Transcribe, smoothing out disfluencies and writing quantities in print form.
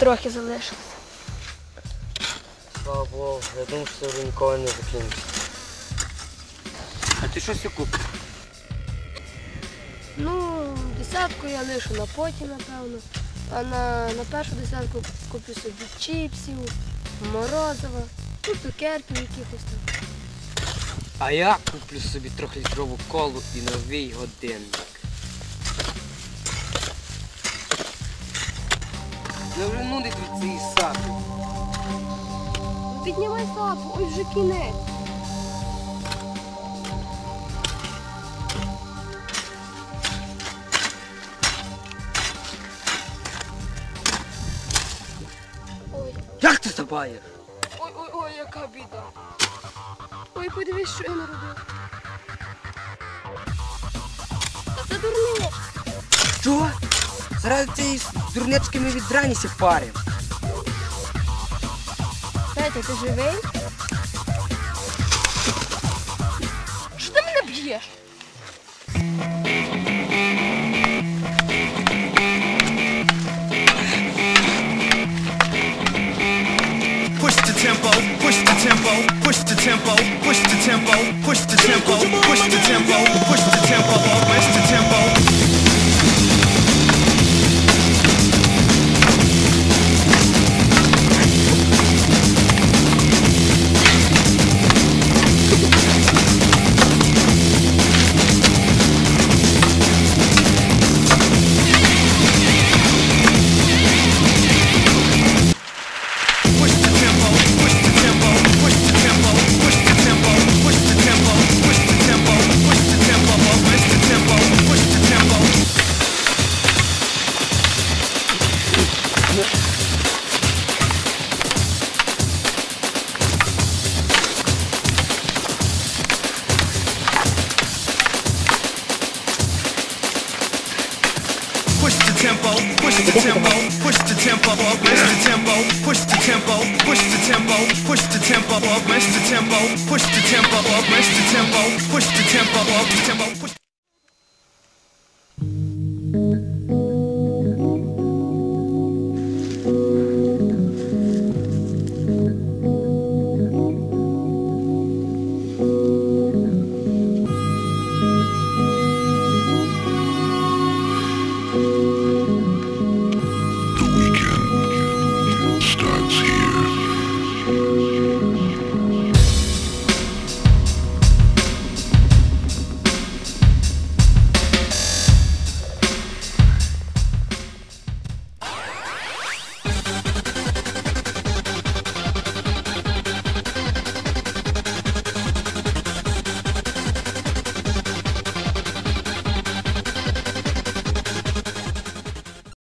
трохи залишилось. Слава Богу, я думав, що це вже ніколи не закінчиться. А ти щось купив? Ну, десятку я лишу на потім, напевно. А на першу десятку куплю собі чіпсів, морозива, ну, цукерків якихось там. А я куплю собі 3-літрову колу і новий годинник. Я вже нудить від цієї сапи. Ну, піднімай сапу, ось вже кінець. Ой, Як ти забаєш? ой, яка біда. Ой, подивись, що я наробив. Та це дурне. Що? Зараз цієї дурнячки ми від раніся паримо. Петя, ти живий? Що ти мене б'єш? Push the tempo, push the tempo, push the tempo, push the tempo, push the tempo, push the tempo, push the tempo, push the tempo. Push the tempo, push the tempo, push the tempo, push the tempo, push the tempo, push the tempo, push the tempo, push the tempo, push the tempo, push the tempo, push the tempo, push the tempo, push